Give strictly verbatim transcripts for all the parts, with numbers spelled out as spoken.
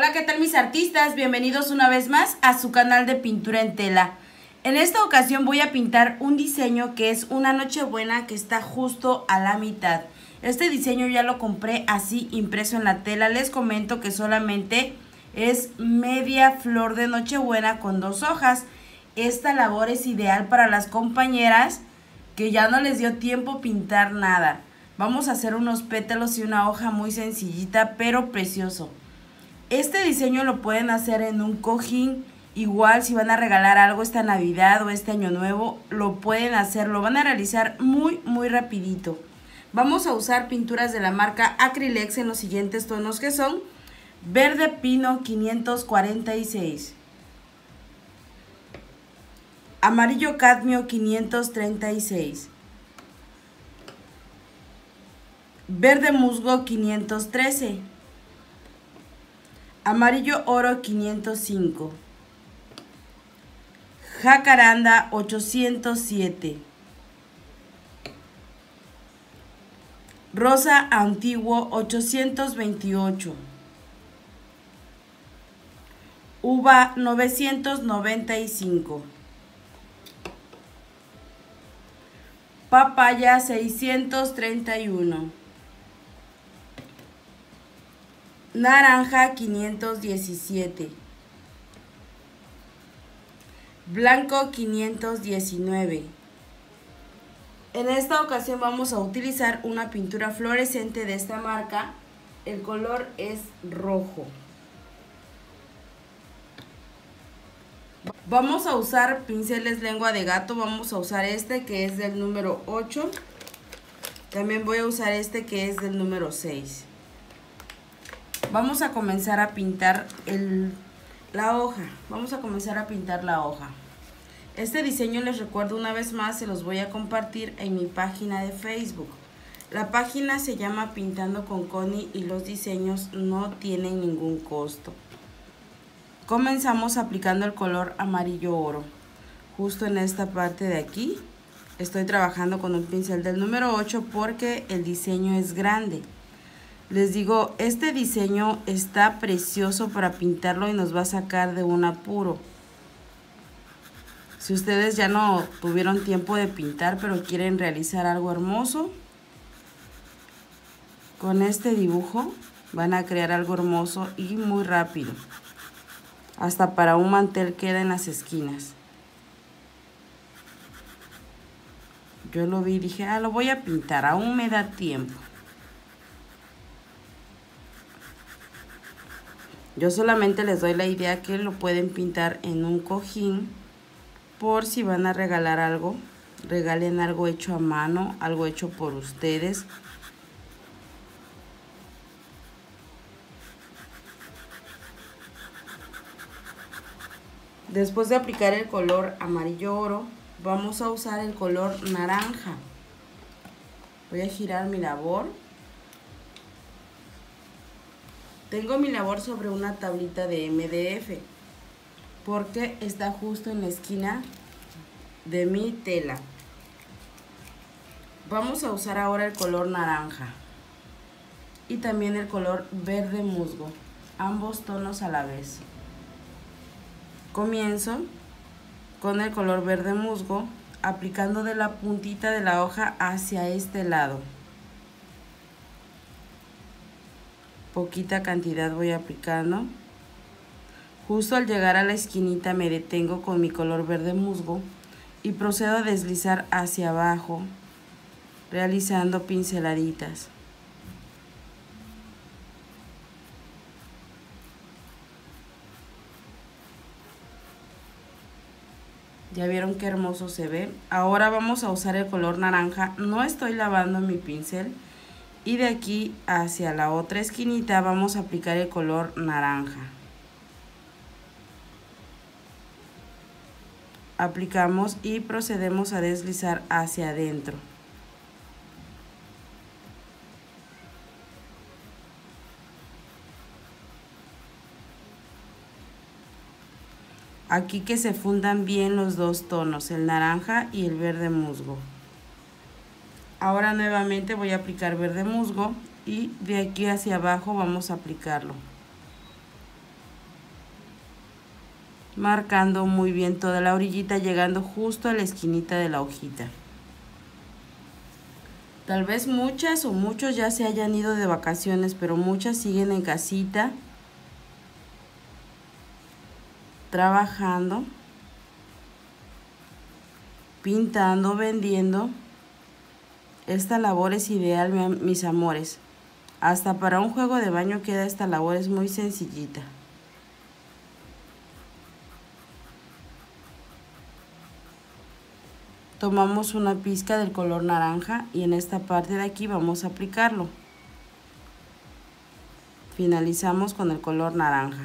Hola, ¿qué tal mis artistas? Bienvenidos una vez más a su canal de pintura en tela. En esta ocasión voy a pintar un diseño que es una nochebuena que está justo a la mitad. Este diseño ya lo compré así impreso en la tela. Les comento que solamente es media flor de nochebuena con dos hojas. Esta labor es ideal para las compañeras que ya no les dio tiempo pintar nada. Vamos a hacer unos pétalos y una hoja muy sencillita pero precioso. Este diseño lo pueden hacer en un cojín. Igual si van a regalar algo esta Navidad o este Año Nuevo, lo pueden hacer, lo van a realizar muy muy rapidito. Vamos a usar pinturas de la marca Acrylex en los siguientes tonos que son verde pino quinientos cuarenta y seis, amarillo cadmio quinientos treinta y seis, verde musgo quinientos trece, amarillo oro quinientos cinco, jacaranda ochocientos siete, rosa antiguo ochocientos veintiocho, uva novecientos noventa y cinco, papaya seiscientos treinta y uno, naranja quinientos diecisiete, blanco quinientos diecinueve. En esta ocasión vamos a utilizar una pintura fluorescente de esta marca. El color es rojo. Vamos a usar pinceles lengua de gato. Vamos a usar este que es del número ocho. También voy a usar este que es del número seis. Vamos a comenzar a pintar el, la hoja. Vamos a comenzar a pintar la hoja. Este diseño, les recuerdo una vez más, se los voy a compartir en mi página de Facebook. La página se llama Pintando con Connie y los diseños no tienen ningún costo. Comenzamos aplicando el color amarillo oro. Justo en esta parte de aquí estoy trabajando con un pincel del número ocho porque el diseño es grande. Les digo, este diseño está precioso para pintarlo y nos va a sacar de un apuro. Si ustedes ya no tuvieron tiempo de pintar, pero quieren realizar algo hermoso, con este dibujo van a crear algo hermoso y muy rápido. Hasta para un mantel queda en las esquinas. Yo lo vi y dije, ah, lo voy a pintar, aún me da tiempo. Yo solamente les doy la idea que lo pueden pintar en un cojín. Por si van a regalar algo, regalen algo hecho a mano, algo hecho por ustedes. Después de aplicar el color amarillo oro, vamos a usar el color naranja. Voy a girar mi labor. Tengo mi labor sobre una tablita de M D F. Porque está justo en la esquina de mi tela. Vamos a usar ahora el color naranja y también el color verde musgo, ambos tonos a la vez. Comienzo con el color verde musgo aplicando de la puntita de la hoja hacia este lado. Poquita cantidad voy aplicando. Justo al llegar a la esquinita me detengo con mi color verde musgo y procedo a deslizar hacia abajo, realizando pinceladitas. Ya vieron qué hermoso se ve. Ahora vamos a usar el color naranja. No estoy lavando mi pincel. Y de aquí hacia la otra esquinita vamos a aplicar el color naranja. Aplicamos y procedemos a deslizar hacia adentro. Aquí que se fundan bien los dos tonos, el naranja y el verde musgo. Ahora nuevamente voy a aplicar verde musgo y de aquí hacia abajo vamos a aplicarlo. marcando muy bien toda la orillita, llegando justo a la esquinita de la hojita. Tal vez muchas o muchos ya se hayan ido de vacaciones, pero muchas siguen en casita trabajando, pintando, vendiendo. Esta labor es ideal, mis amores. Hasta para un juego de baño queda esta labor, es muy sencillita. Tomamos una pizca del color naranja y en esta parte de aquí vamos a aplicarlo. Finalizamos con el color naranja.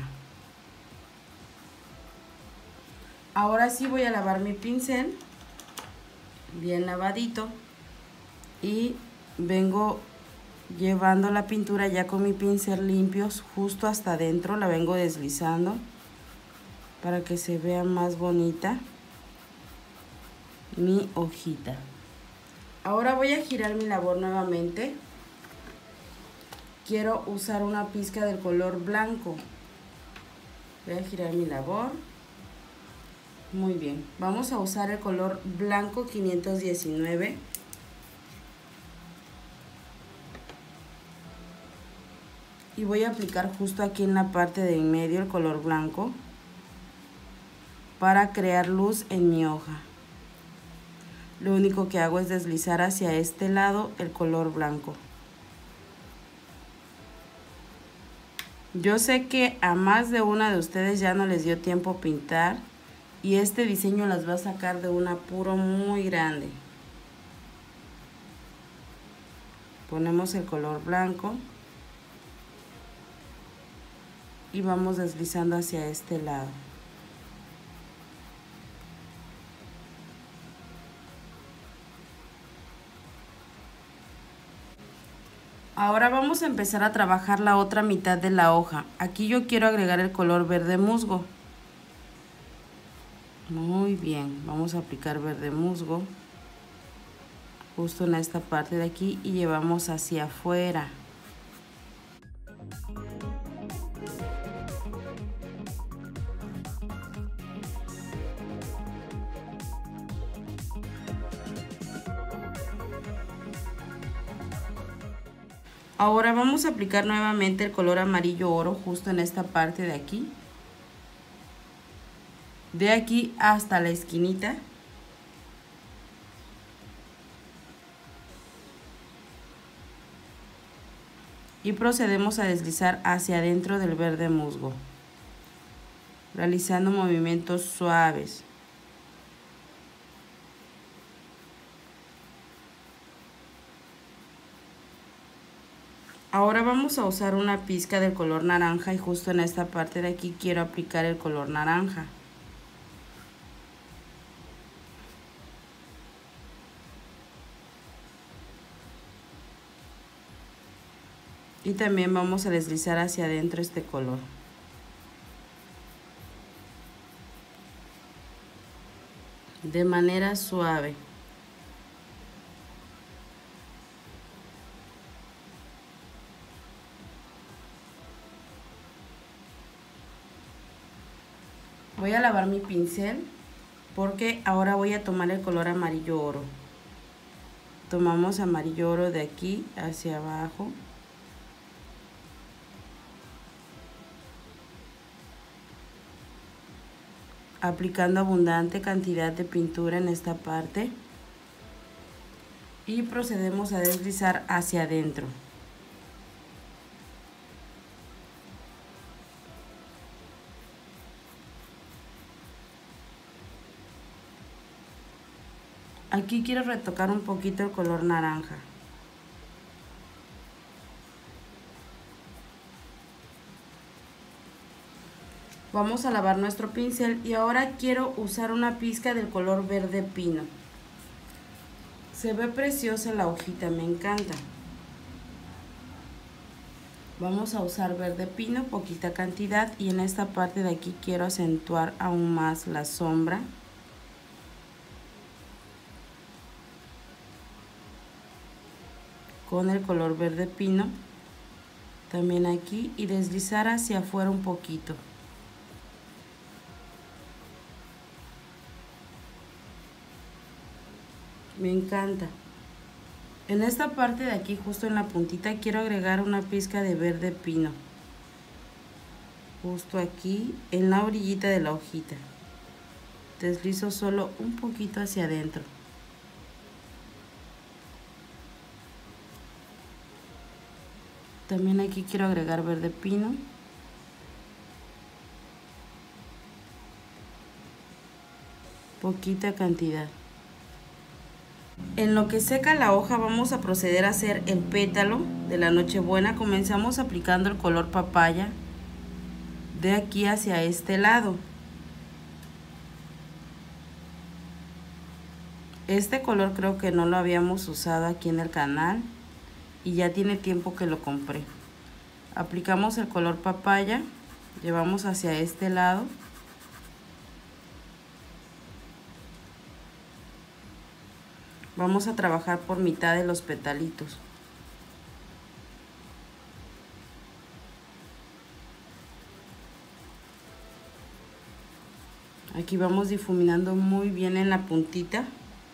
Ahora sí voy a lavar mi pincel, bien lavadito, y vengo llevando la pintura ya con mi pincel limpio justo hasta adentro, la vengo deslizando para que se vea más bonita mi hojita. Ahora voy a girar mi labor nuevamente. Quiero usar una pizca del color blanco. Voy a girar mi labor. Muy bien, vamos a usar el color blanco quinientos diecinueve. Y voy a aplicar justo aquí en la parte de en medio el color blanco para crear luz en mi hoja. Lo único que hago es deslizar hacia este lado el color blanco. Yo sé que a más de una de ustedes ya no les dio tiempo pintar y este diseño las va a sacar de un apuro muy grande. Ponemos el color blanco y vamos deslizando hacia este lado. Ahora vamos a empezar a trabajar la otra mitad de la hoja. Aquí yo quiero agregar el color verde musgo. Muy bien, vamos a aplicar verde musgo justo en esta parte de aquí y llevamos hacia afuera. Ahora vamos a aplicar nuevamente el color amarillo oro justo en esta parte de aquí. De aquí hasta la esquinita. Y procedemos a deslizar hacia adentro del verde musgo, realizando movimientos suaves. Ahora vamos a usar una pizca del color naranja y justo en esta parte de aquí quiero aplicar el color naranja. Y también vamos a deslizar hacia adentro este color. De manera suave. Voy a lavar mi pincel porque ahora voy a tomar el color amarillo oro. Tomamos amarillo oro de aquí hacia abajo. Aplicando abundante cantidad de pintura en esta parte. Y procedemos a deslizar hacia adentro. Aquí quiero retocar un poquito el color naranja. Vamos a lavar nuestro pincel y ahora quiero usar una pizca del color verde pino. Se ve preciosa la hojita, me encanta. Vamos a usar verde pino, poquita cantidad, y en esta parte de aquí quiero acentuar aún más la sombra. Con el color verde pino, también aquí, y deslizar hacia afuera un poquito. Me encanta. En esta parte de aquí, justo en la puntita, quiero agregar una pizca de verde pino. Justo aquí, en la orillita de la hojita. Deslizo solo un poquito hacia adentro. También aquí quiero agregar verde pino. Poquita cantidad. En lo que seca la hoja vamos a proceder a hacer el pétalo de la Nochebuena. Comenzamos aplicando el color papaya de aquí hacia este lado. Este color creo que no lo habíamos usado aquí en el canal y ya tiene tiempo que lo compré. Aplicamos el color papaya, llevamos hacia este lado. Vamos a trabajar por mitad de los petalitos. Aquí vamos difuminando muy bien en la puntita.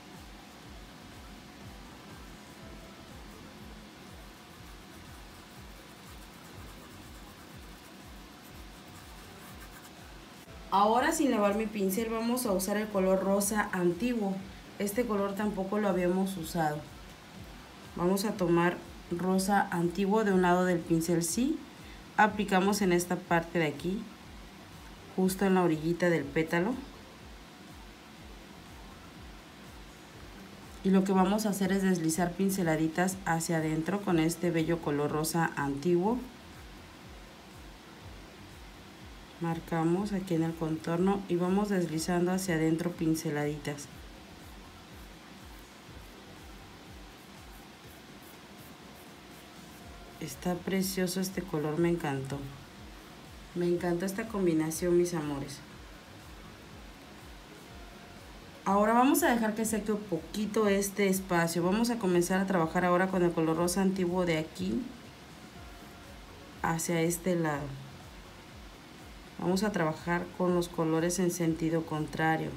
Ahora, sin lavar mi pincel, vamos a usar el color rosa antiguo. Este color tampoco lo habíamos usado. Vamos a tomar rosa antiguo de un lado del pincel, sí. Aplicamos en esta parte de aquí, justo en la orillita del pétalo. Y lo que vamos a hacer es deslizar pinceladitas hacia adentro con este bello color rosa antiguo. Marcamos aquí en el contorno y vamos deslizando hacia adentro pinceladitas. Está precioso este color, me encantó. Me encanta esta combinación, mis amores. Ahora vamos a dejar que seque un poquito este espacio. Vamos a comenzar a trabajar ahora con el color rosa antiguo de aquí hacia este lado. Vamos a trabajar con los colores en sentido contrario.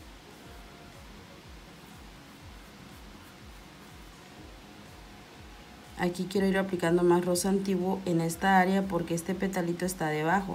Aquí quiero ir aplicando más rosa antiguo en esta área porque este petalito está debajo.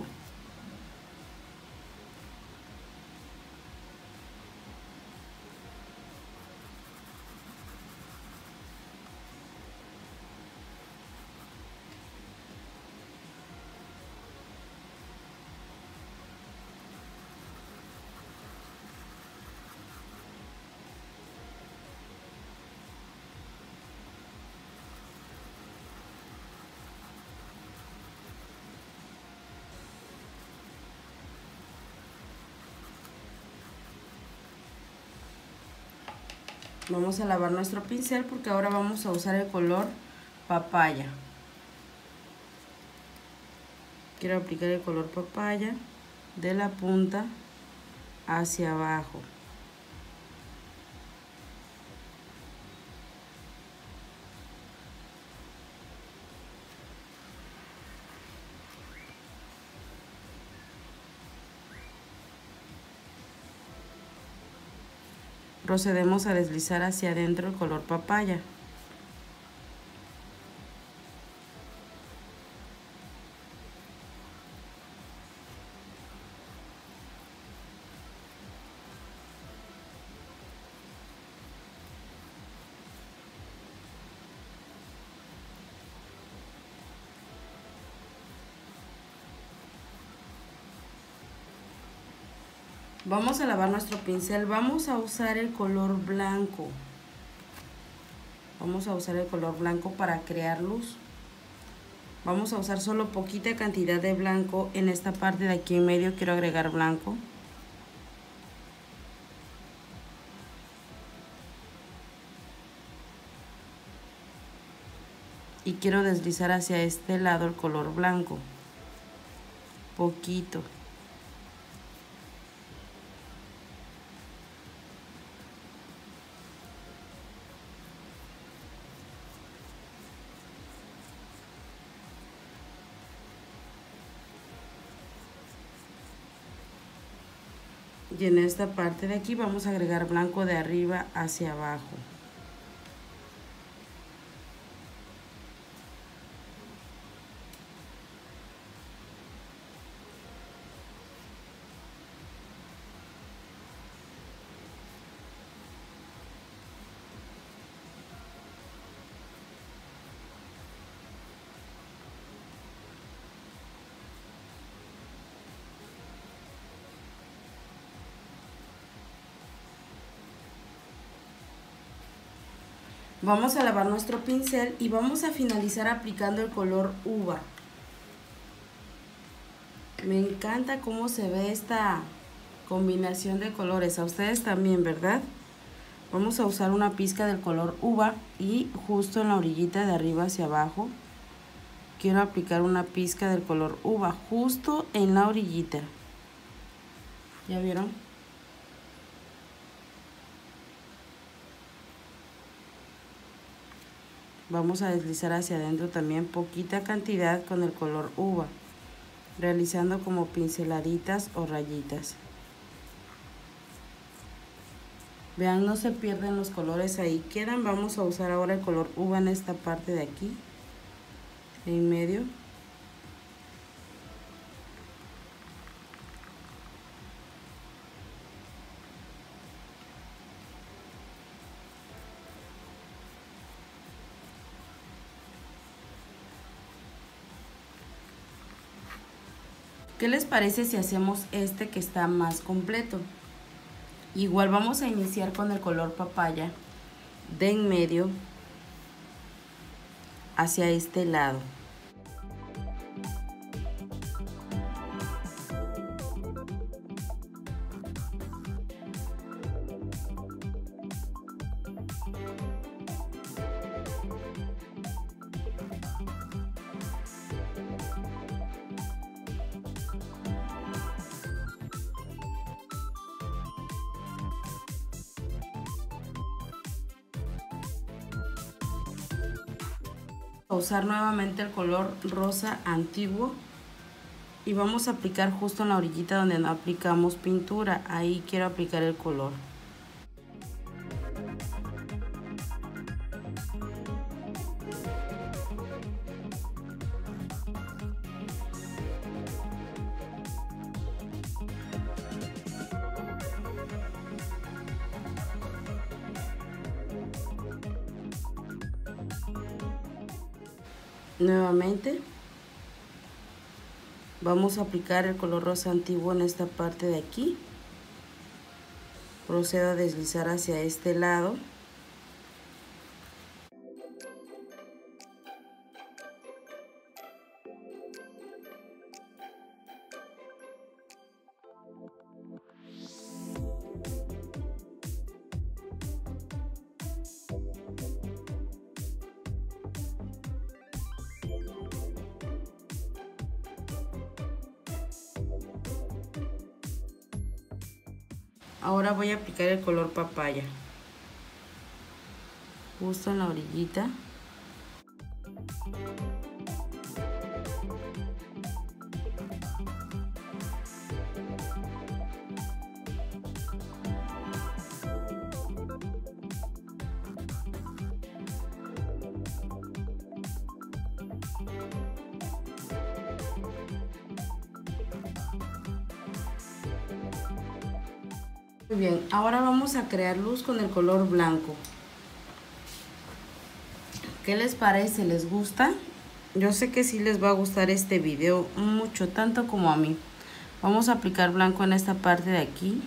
Vamos a lavar nuestro pincel porque ahora vamos a usar el color papaya. Quiero aplicar el color papaya de la punta hacia abajo. Procedemos a deslizar hacia adentro el color papaya. Vamos a lavar nuestro pincel, vamos a usar el color blanco. Vamos a usar el color blanco para crear luz. Vamos a usar solo poquita cantidad de blanco. En esta parte de aquí en medio quiero agregar blanco. Y quiero deslizar hacia este lado el color blanco. Poquito. Y en esta parte de aquí vamos a agregar blanco de arriba hacia abajo. Vamos a lavar nuestro pincel y vamos a finalizar aplicando el color uva. Me encanta cómo se ve esta combinación de colores. A ustedes también, ¿verdad? Vamos a usar una pizca del color uva y justo en la orillita de arriba hacia abajo quiero aplicar una pizca del color uva justo en la orillita. ¿Ya vieron? Vamos a deslizar hacia adentro también poquita cantidad con el color uva, realizando como pinceladitas o rayitas. Vean, no se pierden los colores, ahí quedan. Vamos a usar ahora el color uva en esta parte de aquí, en medio. ¿Qué les parece si hacemos este que está más completo? Igual vamos a iniciar con el color papaya de en medio hacia este lado. A usar nuevamente el color rosa antiguo y vamos a aplicar justo en la orillita donde no aplicamos pintura. Ahí quiero aplicar el color. Nuevamente vamos a aplicar el color rosa antiguo en esta parte de aquí. Procedo a deslizar hacia este lado. Ahora voy a aplicar el color papaya justo en la orillita. Muy bien, ahora vamos a crear luz con el color blanco. ¿Qué les parece? ¿Les gusta? Yo sé que sí les va a gustar este video mucho, tanto como a mí. Vamos a aplicar blanco en esta parte de aquí.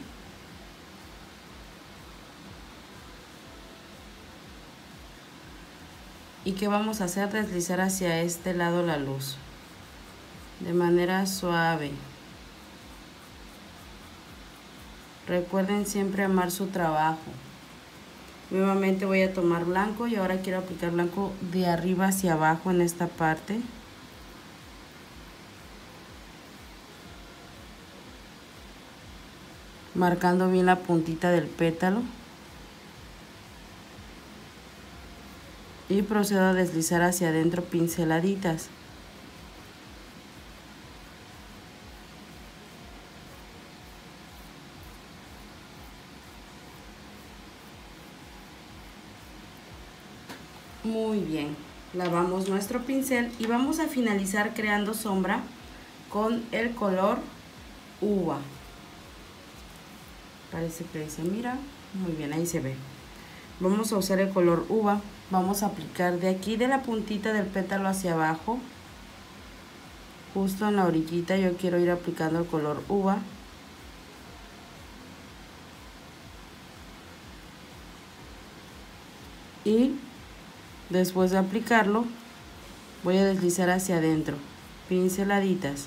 ¿Y qué vamos a hacer? Deslizar hacia este lado la luz de manera suave. Recuerden siempre amar su trabajo. Nuevamente voy a tomar blanco y ahora quiero aplicar blanco de arriba hacia abajo en esta parte. Marcando bien la puntita del pétalo. Y procedo a deslizar hacia adentro pinceladitas. Muy bien, lavamos nuestro pincel y vamos a finalizar creando sombra con el color uva. Parece que ahí se mira, muy bien, ahí se ve. Vamos a usar el color uva, vamos a aplicar de aquí de la puntita del pétalo hacia abajo, justo en la orillita. Yo quiero ir aplicando el color uva. Y Después de aplicarlo, voy a deslizar hacia adentro, pinceladitas.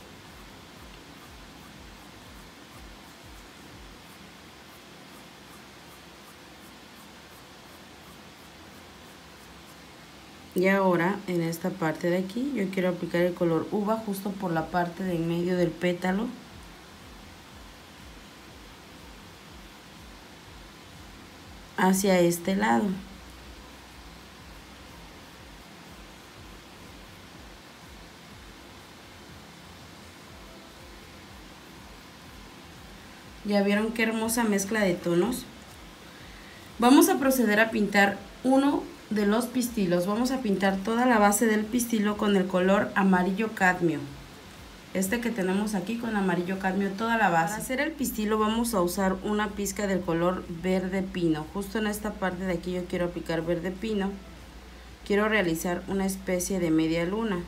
Y ahora en esta parte de aquí yo quiero aplicar el color uva justo por la parte de en medio del pétalo. Hacia este lado. Ya vieron qué hermosa mezcla de tonos. Vamos a proceder a pintar uno de los pistilos. Vamos a pintar toda la base del pistilo con el color amarillo cadmio. Este que tenemos aquí con amarillo cadmio, toda la base. Para hacer el pistilo vamos a usar una pizca del color verde pino. Justo en esta parte de aquí yo quiero aplicar verde pino. Quiero realizar una especie de media luna.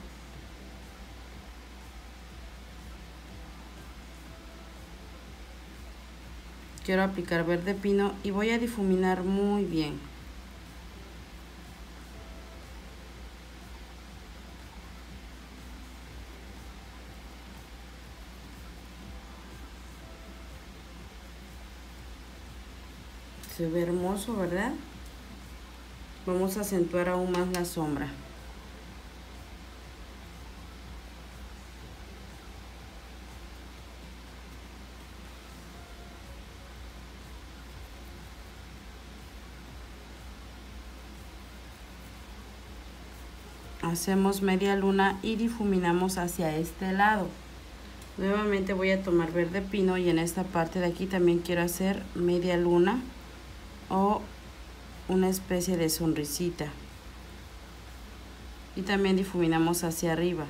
Quiero aplicar verde pino y voy a difuminar muy bien. Se ve hermoso, ¿verdad? Vamos a acentuar aún más la sombra. Hacemos media luna y difuminamos hacia este lado. Nuevamente voy a tomar verde pino y en esta parte de aquí también quiero hacer media luna o una especie de sonrisita. Y también difuminamos hacia arriba.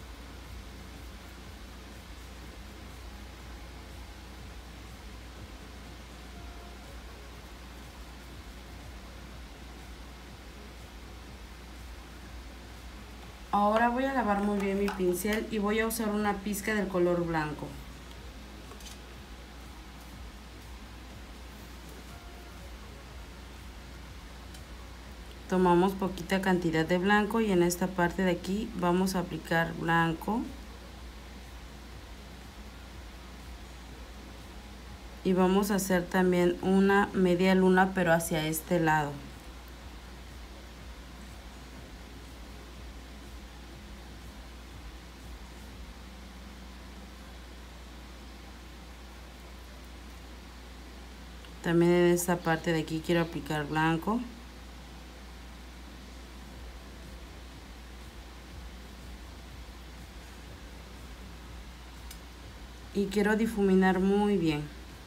Ahora voy a lavar muy bien mi pincel y voy a usar una pizca del color blanco. Tomamos poquita cantidad de blanco y en esta parte de aquí vamos a aplicar blanco. Y vamos a hacer también una media luna pero hacia este lado. También en esta parte de aquí quiero aplicar blanco. Y quiero difuminar muy bien.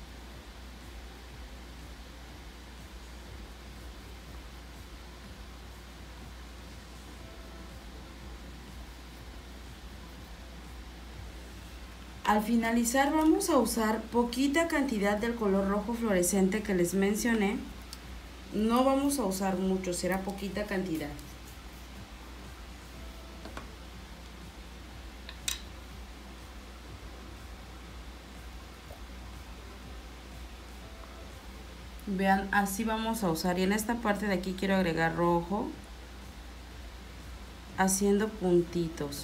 Al finalizar vamos a usar poquita cantidad del color rojo fluorescente que les mencioné. No vamos a usar mucho, será poquita cantidad. Vean, así vamos a usar y en esta parte de aquí quiero agregar rojo haciendo puntitos.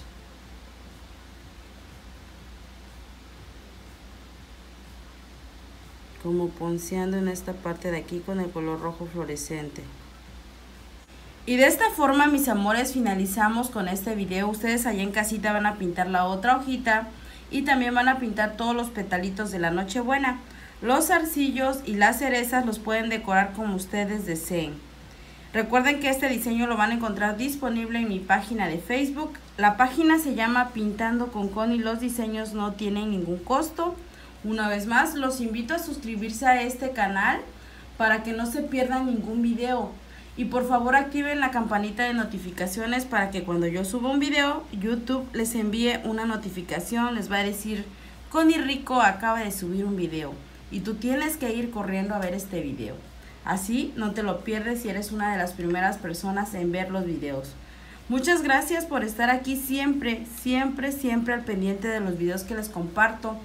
Como ponceando en esta parte de aquí con el color rojo fluorescente. Y de esta forma, mis amores, finalizamos con este video. Ustedes allá en casita van a pintar la otra hojita y también van a pintar todos los petalitos de la Nochebuena. Los zarcillos y las cerezas los pueden decorar como ustedes deseen. Recuerden que este diseño lo van a encontrar disponible en mi página de Facebook. La página se llama Pintando con Connie. Los diseños no tienen ningún costo. Una vez más, los invito a suscribirse a este canal para que no se pierdan ningún video. Y por favor activen la campanita de notificaciones para que cuando yo suba un video, YouTube les envíe una notificación. Les va a decir, Connie Rico acaba de subir un video. Y tú tienes que ir corriendo a ver este video. Así no te lo pierdes si eres una de las primeras personas en ver los videos. Muchas gracias por estar aquí siempre, siempre, siempre al pendiente de los videos que les comparto.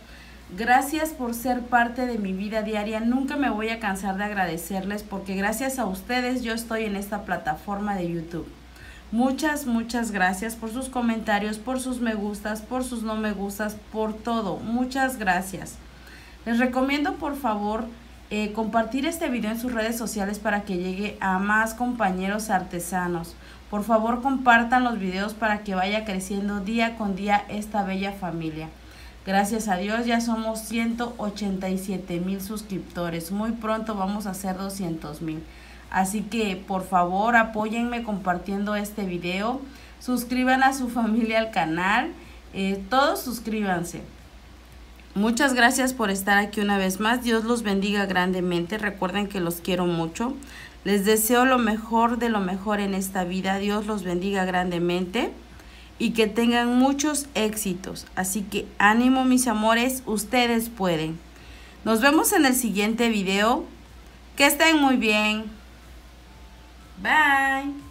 Gracias por ser parte de mi vida diaria. Nunca me voy a cansar de agradecerles porque gracias a ustedes yo estoy en esta plataforma de YouTube. Muchas, muchas gracias por sus comentarios, por sus me gustas, por sus no me gustas, por todo. Muchas gracias. Les recomiendo por favor eh, compartir este video en sus redes sociales para que llegue a más compañeros artesanos. Por favor compartan los videos para que vaya creciendo día con día esta bella familia. Gracias a Dios ya somos ciento ochenta y siete mil suscriptores. Muy pronto vamos a hacer doscientos mil. Así que por favor apóyenme compartiendo este video. Suscriban a su familia al canal. Eh, todos suscríbanse. Muchas gracias por estar aquí una vez más. Dios los bendiga grandemente. Recuerden que los quiero mucho. Les deseo lo mejor de lo mejor en esta vida. Dios los bendiga grandemente. Y que tengan muchos éxitos. Así que ánimo mis amores, ustedes pueden. Nos vemos en el siguiente video. Que estén muy bien. Bye.